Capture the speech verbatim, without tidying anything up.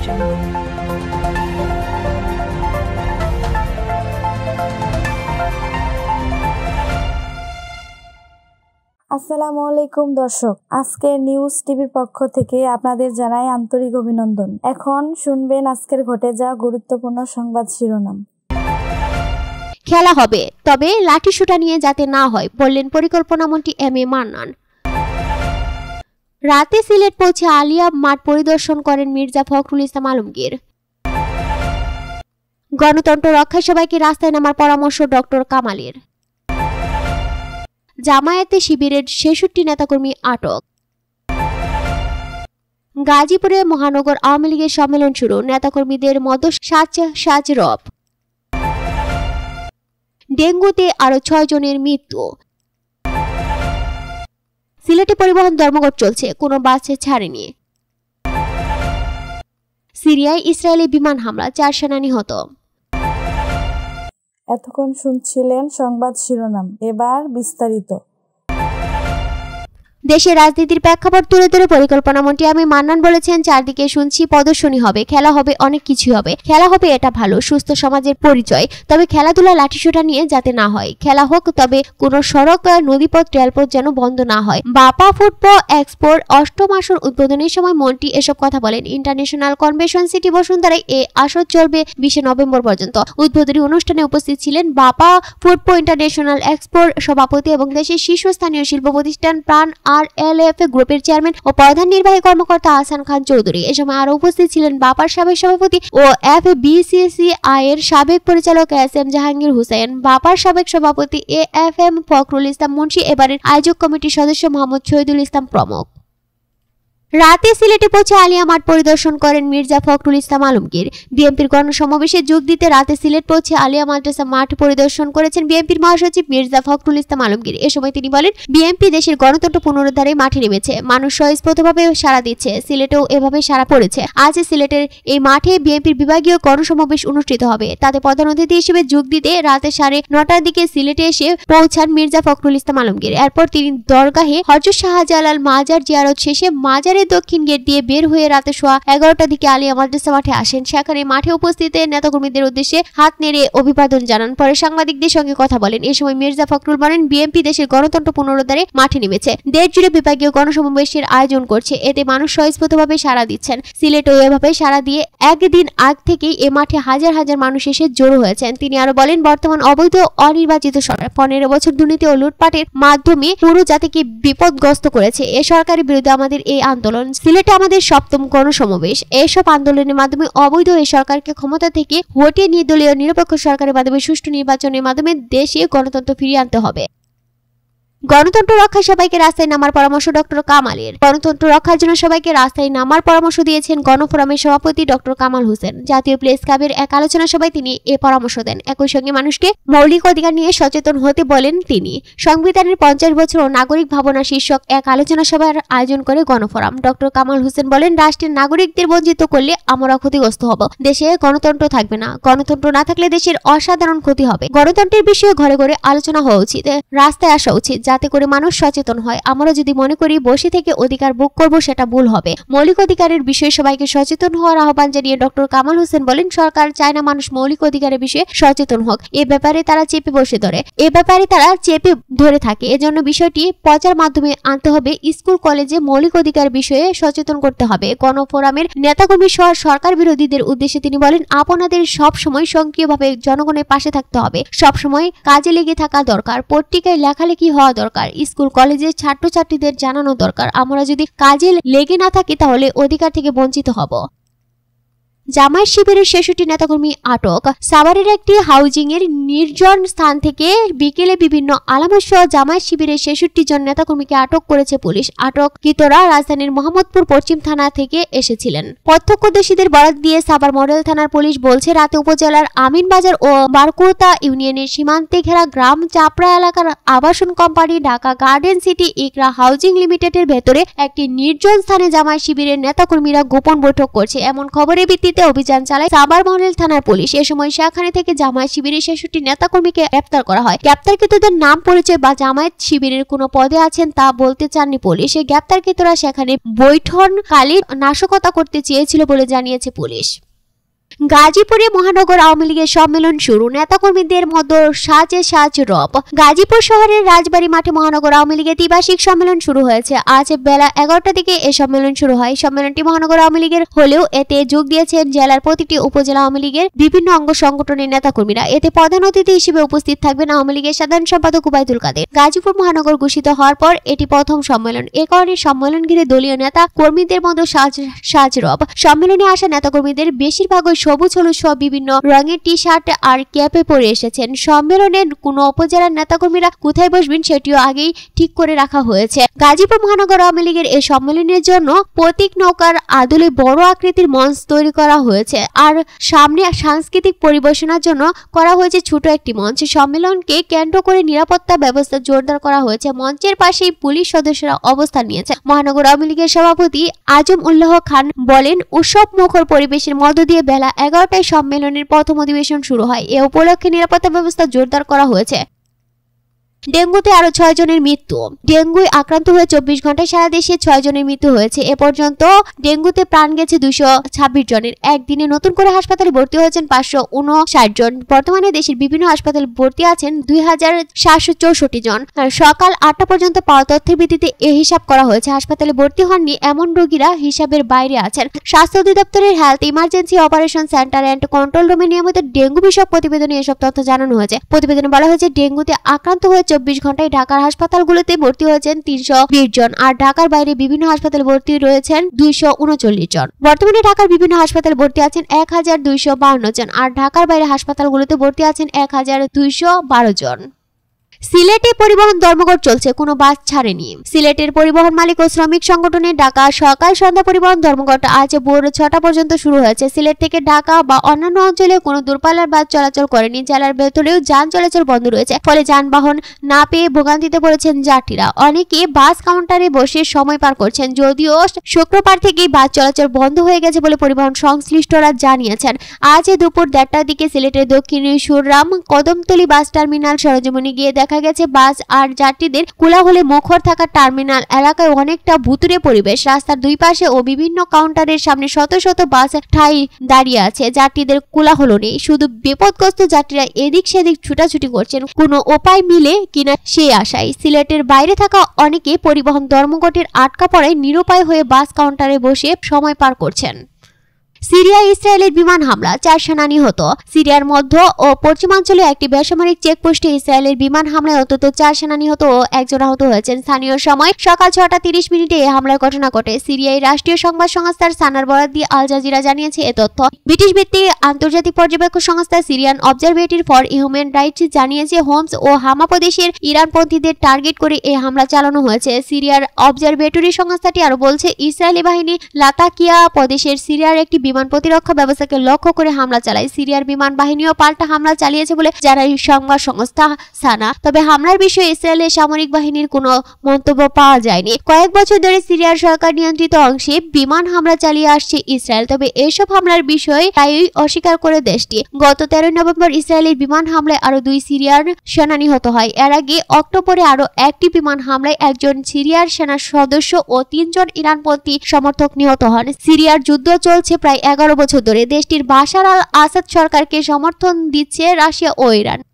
Channel. আসসালামু আলাইকুম দর্শক, আজকে নিউজ টিভির পক্ষ থেকে আপনাদের জানাই আন্তরিক অভিনন্দন। এখন শুনবেন আজকের ঘটে যাওয়া গুরুত্বপূর্ণ সংবাদ শিরোনাম। খেলা হবে, তবে লাঠি সোঁটা নিয়ে যাতে না হয়, বললেন পরিকল্পনামন্ত্রী এম এ মান্নান। রাতে সিলেট পৌঁছে আলিয়া মাঠ পরিদর্শন করেন মির্জা ফখরুল ইসলাম আলমগীর। গণতন্ত্র রক্ষায় সবাইকে রাস্তায় নামার পরামর্শ ডক্টর কামালের। জামায়াতে শিবিরের ছেষট্টি নেতাকর্মী আটক। গাজীপুরে মহানগর আওয়ামী লীগের সম্মেলন শুরু, নেতাকর্মীদের মধ্যে সাজ সাজ রব। ডেঙ্গুতে আরো ছয় জনের মৃত্যু। সিলেটে পরিবহন ধর্মঘট চলছে, কোনো বাসে ছাড়েনি। সিরিয়ায় ইসরায়েলি বিমান হামলা, চার সেনা নিহত। এতক্ষণ শুনছিলেন সংবাদ শিরোনাম, এবার বিস্তারিত। দেশের রাজনীতির প্রেক্ষাপট তুলে ধরে পরিকল্পনামন্ত্রী আমি মান্নান বলেছেন, চারদিকে শুনছি প্রদর্শনী হবে, খেলা হবে, অনেক কিছু হবে। খেলা হবে, এটা ভালো, সুস্থ সমাজের পরিচয়। তবে খেলাধুলা লাঠিসোঁটা নিয়ে যাতে না হয়। খেলা হোক, তবে কোনো সড়ক, নদীপথ, রেলপথ যেন বন্ধ না হয়। বাপা ফুটবল এক্সপোর অষ্টম আসর উদ্বোধনের সময় মন্ত্রী এসব কথা বলেন। ইন্টারন্যাশনাল কনভেনশন সিটি বসুন্ধরায় এ আসর চলবে বিশে নভেম্বর পর্যন্ত। উদ্বোধনী অনুষ্ঠানে উপস্থিত ছিলেন বাপা ফুটবল ইন্টারন্যাশনাল এক্সপোর সভাপতি এবং দেশের শীর্ষস্থানীয় শিল্প প্রতিষ্ঠান প্রাণ আর এল এফ গ্রুপের চেয়ারম্যান ও প্রধান নির্বাহী কর্মকর্তা আহসান খান চৌধুরী। এ সময় আরো উপস্থিত ছিলেন বাপার সাবেক সভাপতি ও F B C C I এর সাবেক পরিচালক এস এম জাহাঙ্গীর হুসাইন, বাপার সাবেক সভাপতি A F M Fakhrul Islam Munshi, এবারের আয়োজক কমিটির সদস্য মোহাম্মদ শহীদুল ইসলাম প্রমুখ। রাতে সিলেটে পৌঁছে আলিয়া মাঠ পরিদর্শন করেন মির্জা ফখরুল ইসলাম আলমগীর। বিএনপির গণসমাবেশে যোগ দিতে রাতে সিলেট পৌঁছে আলিয়া মাদ্রাসা মাঠ পরিদর্শন করেছেন বিএনপির মহাসচিব মির্জা ফখরুল ইসলাম আলমগীর। এ সময় তিনি বলেন, বিএনপি দেশের গণতন্ত্র পুনরুদ্ধারে মাঠে নেমেছে, মানুষ স্বতঃস্ফূর্তভাবে সাড়া দিচ্ছে, সিলেটেও এভাবে সাড়া পড়েছে। আজ সিলেটের এই মাঠে বিএনপির বিভাগীয় গণসমাবেশ অনুষ্ঠিত হবে। তাতে প্রধান অতিথি হিসেবে যোগ দিতে রাতে সাড়ে নটার দিকে সিলেটে এসে পৌঁছান মির্জা ফখরুল ইসলাম আলমগীর। এরপর তিনি দরগাহে হযরত শাহজালাল মাজার জিয়ারত শেষে মাজারে দক্ষিণ গেট দিয়ে বের হয়ে রাতে সোয়া এগারোটার দিকে আলিয়া মাদ্রাসা মাঠে আসেন। সেখানে মাঠে উপস্থিত নেতাকর্মীদের উদ্দেশ্যে হাত নেড়ে অভিবাদন জানান, পরে সাংবাদিকদের সঙ্গে কথা বলেন। এ সময় মির্জা ফখরুল বলেন, বিএনপি দেশের গণতন্ত্র পুনরুদ্ধারে মাঠে নেমেছে, দেশ জুড়ে বিভাগীয় গণসমাবেশের আয়োজন করছে, এতে মানুষ স্বতঃস্ফূর্তভাবে সাড়া দিচ্ছেন। সিলেটও এভাবে সাড়া দিয়ে একদিন আগ থেকেই এ মাঠে হাজার হাজার মানুষ এসে জড়ো হয়েছেন। তিনি আরো বলেন, বর্তমান অবৈধ অনির্বাচিত সরকার পনেরো বছর দুর্নীতি ও লুটপাটের মাধ্যমে পুরো জাতিকে বিপদগ্রস্ত করেছে। এ সরকারের বিরুদ্ধে আমাদের এই আন্দোলন। সিলেটে আমাদের সপ্তম গণসমাবেশ। এসব আন্দোলনের মাধ্যমে অবৈধ এই সরকারকে ক্ষমতা থেকে হটিয়ে নির্দলীয় নিরপেক্ষ সরকারের মাধ্যমে সুষ্ঠু নির্বাচনের মাধ্যমে দেশে গণতন্ত্র ফিরিয়ে আনতে হবে। গণতন্ত্র রক্ষায় সবাইকে রাস্তায় নামার পরামর্শ ডক্টর কামালের। গণতন্ত্র রক্ষার জন্য সবাইকে রাস্তায় নামার পরামর্শ দিয়েছেন গণফোরামের সভাপতি ডক্টর কামাল হোসেন। জাতীয় প্রেস ক্লাবের এক আলোচনা সভায় তিনি এ পরামর্শ দেন। একই সঙ্গে মানুষকে মৌলিক অধিকার নিয়ে সচেতন হতে বলেন তিনি। সংবিধানের পঞ্চাশ বছর ও নাগরিক ভাবনা শীর্ষক এক আলোচনা সভার আয়োজন করে গণফোরাম। ডক্টর কামাল হোসেন বলেন, রাষ্ট্রের নাগরিকদের বঞ্চিত করলে আমরা ক্ষতিগ্রস্ত হব, দেশে গণতন্ত্র থাকবে না। গণতন্ত্র না থাকলে দেশের অসাধারণ ক্ষতি হবে। গণতন্ত্রের বিষয়ে ঘরে ঘরে আলোচনা হওয়া উচিত, রাস্তায় আসা উচিত, যাতে করে মানুষ সচেতন হয়। আমরা যদি মনে করি বসে থেকে অধিকার ভোগ করব, সেটা ভুল হবে। মৌলিক অধিকারের বিষয়ে সবাইকে সচেতন হওয়ার আহ্বান জানিয়ে ডক্টর কামাল হোসেন বলেন, সরকার চায় না মানুষ মৌলিক অধিকারের বিষয়ে সচেতন হোক। এ ব্যাপারে তারা চেপে বসে ধরে এ ব্যাপারে তারা চেপে ধরে থাকে। এজন্য বিষয়টি প্রচার মাধ্যমে আনতে হবে। স্কুল কলেজে মৌলিক অধিকার বিষয়ে সচেতন করতে হবে। গণফোরামের নেতাকর্মী সহ সরকার বিরোধীদের উদ্দেশ্যে তিনি বলেন, আপনাদের সব সময় সক্রিয়ভাবে জনগণের পাশে থাকতে হবে, সব সময় কাজে লেগে থাকা দরকার, পত্রিকায় লেখালেখি হওয়া দরকার, স্কুল কলেজের ছাত্রছাত্রীদের জানানো দরকার। আমরা যদি কাজে লেগে না থাকি তাহলে অধিকার থেকে বঞ্চিত হব। জামায়াত শিবিরের ছেষট্টি নেতাকর্মী আটক। সাভারের একটি হাউজিং এর নির্জন স্থান থেকে বিকেলে বিভিন্ন আলামত সহ জামায়াত শিবিরের ছেষট্টি জন নেতাকর্মীকে আটক করেছে পুলিশ। আটককৃতরা রাজধানীর মোহাম্মদপুর পশ্চিম থানা থেকে এসেছিলেন। প্রত্যক্ষদর্শীদের বরাত দিয়ে সাভার মডেল থানার পুলিশ বলছে, রাতে উপজেলার আমিনবাজার ও বারকুতা ইউনিয়নের সীমান্তে ঘেরা গ্রাম চাপড়া এলাকার আবাসন company Dhaka garden city Iqra housing লিমিটেডের ভেতরে একটি নির্জন স্থানে জামায়াত শিবিরের নেতাকর্মীরা গোপন বৈঠক করছে, এমন খবরের ভিত্তিতে ভিত্তিতে অভিযান চালায় সাভার মডেল থানার পুলিশ। এ সময় সেখানে থেকে জামায়াত শিবিরের ছেষট্টি নেতাকর্মীকে গ্রেপ্তার করা হয়। গ্রেপ্তারকৃতদের নাম পরিচয় বা জামায়াত শিবিরের কোনো পদে আছেন তা বলতে চাননি পুলিশ। এই গ্রেপ্তারকৃতরা সেখানে বৈঠনকালে নাশকতা করতে চেয়েছিল বলে জানিয়েছে পুলিশ। গাজীপুরে মহানগর আওয়ামী লীগের সম্মেলন শুরু, নেতাকর্মীদের মধ্যে সাজে সাজ রব। গাজীপুর শহরের রাজবাড়ী মাঠে মহানগর আওয়ামী লীগের দ্বিবার্ষিক সম্মেলন শুরু হয়েছে। আজ বেলা এগারোটা থেকে এই সম্মেলন শুরু হয়। সম্মেলনটি মহানগর আওয়ামী লীগের হলেও এতে যোগ দিয়েছেন জেলার প্রতিটি উপজেলা আওয়ামী লীগের বিভিন্ন অঙ্গ সংগঠনের নেতাকর্মীরা। এতে প্রধান অতিথি হিসেবে উপস্থিত থাকবেন আওয়ামী লীগের সাধারণ সম্পাদক উবাইদুল কাদের। গাজীপুর মহানগর ঘোষিত হওয়ার পর এটি প্রথম সম্মেলন। এ কারণে সম্মেলন ঘিরে দলীয় নেতা কর্মীদের মধ্যে সাজ সাজ রব। সম্মেলনে আসা নেতাকর্মীদের বেশিরভাগই সবুজ হলুদ সহ বিভিন্ন রঙের টি শার্ট আর ক্যাপে পরে এসেছেন। সম্মেলনের কোন উপজেলার নেতাকর্মীরা কোথায় বসবেন সেটিও আগেই ঠিক করে রাখা হয়েছে। গাজীপুর মহানগর আওয়ামী লীগের এই সম্মেলনের জন্য প্রতীক নৌকার আদলে বড় আকৃতির মঞ্চ তৈরি করা হয়েছে, আর সামনে সাংস্কৃতিক পরিবেশনার জন্য করা হয়েছে ছোট একটি মঞ্চ। সম্মেলনকে কেন্দ্র করে নিরাপত্তা ব্যবস্থা জোরদার করা হয়েছে। মঞ্চের পাশেই পুলিশ সদস্যরা অবস্থান নিয়েছে। মহানগর আওয়ামী লীগের সভাপতি আজম উল্লাহ খান বলেন, উৎসব মুখর পরিবেশের মধ্য দিয়ে বেলা এগারোটায় সম্মেলনের প্রথম অধিবেশন শুরু হয়। এ উপলক্ষে নিরাপত্তা ব্যবস্থা জোরদার করা হয়েছে। ডেঙ্গুতে আরো ছয় জনের মৃত্যু। ডেঙ্গুয় আক্রান্ত হয়ে চব্বিশ ঘন্টায় সারা দেশে ছয় জনের মৃত্যু হয়েছে। এ পর্যন্ত ডেঙ্গুতে প্রাণ গেছে দুইশো ছাব্বিশ জনের। একদিনে নতুন করে হাসপাতালে ভর্তি হয়েছেন পাঁচশো উনষাট জন। বর্তমানে দেশের বিভিন্ন হাসপাতালে ভর্তি আছেন দুই হাজার সাতশো চৌষট্টি জন। সকাল আটটা পর্যন্ত পাওয়া তথ্যের ভিত্তিতে এ হিসাব করা হয়েছে। হাসপাতালে ভর্তি হননি এমন রোগীরা হিসাবের বাইরে আছেন। স্বাস্থ্য অধিদপ্তরের health emergency operation centre and control রুমে নিয়মিত ডেঙ্গু বিষয়ক প্রতিবেদনে এসব তথ্য জানানো হয়েছে। প্রতিবেদনে বলা হয়েছে, ডেঙ্গুতে আক্রান্ত হয়ে চব্বিশ ঘন্টায় ঢাকার হাসপাতালগুলোতে ভর্তি হয়েছেন তিনশো বিশ জন, আর ঢাকার বাইরে বিভিন্ন হাসপাতালে ভর্তি রয়েছেন দুইশো উনচল্লিশ জন। বর্তমানে ঢাকার বিভিন্ন হাসপাতালে ভর্তি আছেন এক হাজার দুইশো বাউন্ন জন, আর ঢাকার বাইরে হাসপাতালগুলোতে ভর্তি আছেন এক হাজার দুইশো বারো জন। সিলেটে পরিবহন ধর্মঘট চলছে, কোনো বাস ছাড়েনি। সিলেটের পরিবহন মালিক ও শ্রমিক সংগঠনের ঢাকা সকাল সন্ধ্যা পরিবহন ধর্মঘট আজ ভোর ছটা পর্যন্ত শুরু হয়েছে। সিলেট থেকে ঢাকা বা অন্যান্য অঞ্চলে কোনো দূরপাল্লার বাস চলাচল করেনি। জেলার ভেতরেও যান চলাচল বন্ধ রয়েছে, ফলে যানবাহন না পেয়ে ভোগান্তিতে পড়েছেন যাত্রীরা। অনেকে বাস কাউন্টারে বসে সময় পার করছেন। যদিও শুক্রবার থেকেই বাস চলাচল বন্ধ হয়ে গেছে বলে পরিবহন সংশ্লিষ্টরা জানিয়েছেন। আজ দুপুর দেড়টার দিকে সিলেটের দক্ষিণ সুররাম কদমতলী বাস টার্মিনাল সরজমিনে গিয়ে দেখা গেছে বাস আর যাত্রীদের কোলাহলে মুখর থাকা টার্মিনাল এলাকায় অনেকটা ভুতুরে পরিবেশ। রাস্তার দুই পাশে ও বিভিন্ন কাউন্টারের সামনে শত শত বাস ঠাই দাঁড়িয়ে আছে। যাত্রীদের কোলাহল নেই, শুধু বিপদগ্রস্ত যাত্রীরা এদিক সেদিক ছুটাছুটি করছেন, কোনো উপায় মিলে কিনা সেই আশায়। সিলেটের বাইরে থাকা অনেকে পরিবহন ধর্মঘটের আটকা পড়ায় নিরুপায় হয়ে বাস কাউন্টারে বসে সময় পার করছেন। সিরিয়া ইসরায়েলের বিমান হামলা, চার সেনা নিহত। সিরিয়ার মধ্য ও পশ্চিমাঞ্চলে একটি বেসামরিক চেকপোস্টে ইসরায়েলের বিমান হামলায় অন্তত চার সেনা নিহত ও একজন আহত হয়েছেন। স্থানীয় সময় সকাল ছটা তিরিশ মিনিটে এই হামলার ঘটনা ঘটে। সিরিয়ায় রাষ্ট্রীয় সংবাদ সংস্থার সানার বরাত দিয়ে আল জাজিরা জানিয়েছে এ তথ্য। ব্রিটিশ ভিত্তিক আন্তর্জাতিক পর্যবেক্ষক সংস্থা Syrian Observatory for Human Rights জানিয়েছে, হোমস ও হামা প্রদেশের ইরানপন্থীদের টার্গেট করে এই হামলা চালানো হয়েছে। সিরিয়ার অবজারভেটরি সংস্থাটি আরো বলছে, ইসরায়েলি বাহিনী লাতাকিয়া প্রদেশের সিরিয়ার একটি বিমান প্রতিরক্ষা ব্যবস্থাকে লক্ষ্য করে হামলা চালায়। সিরিয়ার বিমান বাহিনীও পাল্টা হামলা চালিয়েছে বলে জানায় সংবাদ সংস্থা সানা। তবে হামলার বিষয়ে ইসরায়েলের সামরিক বাহিনীর কোনো মন্তব্য পাওয়া যায়নি। কয়েক বছর ধরে সিরিয়ার সরকার নিয়ন্ত্রিত অংশে বিমান হামলা চালিয়ে আসছে ইসরায়েল, তবে এসব হামলার বিষয়ে প্রায়ই অস্বীকার করে দেশটি। গত তেরোই নভেম্বর ইসরায়েলের বিমান হামলায় আরো দুই সিরিয়ার সেনা নিহত হয়। এর আগে অক্টোবরে আরো একটি বিমান হামলায় একজন সিরিয়ার সেনা সদস্য ও তিনজন ইরানপন্থী সমর্থক নিহত হন। সিরিয়ার যুদ্ধ চলছে প্রায় এগারো বছর ধরে। দেশটির বাশার আল আসাদ সরকারকে সমর্থন দিচ্ছে রাশিয়া ও ইরান।